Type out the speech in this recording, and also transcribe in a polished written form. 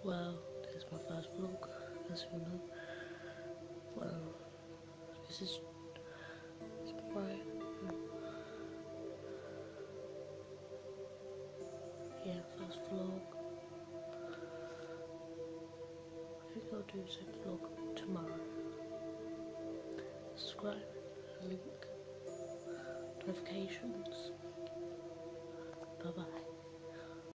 Well, this is my first vlog, as you know. Well, this is my first vlog. I think I'll do a second vlog tomorrow. Subscribe, link, notifications. Bye bye.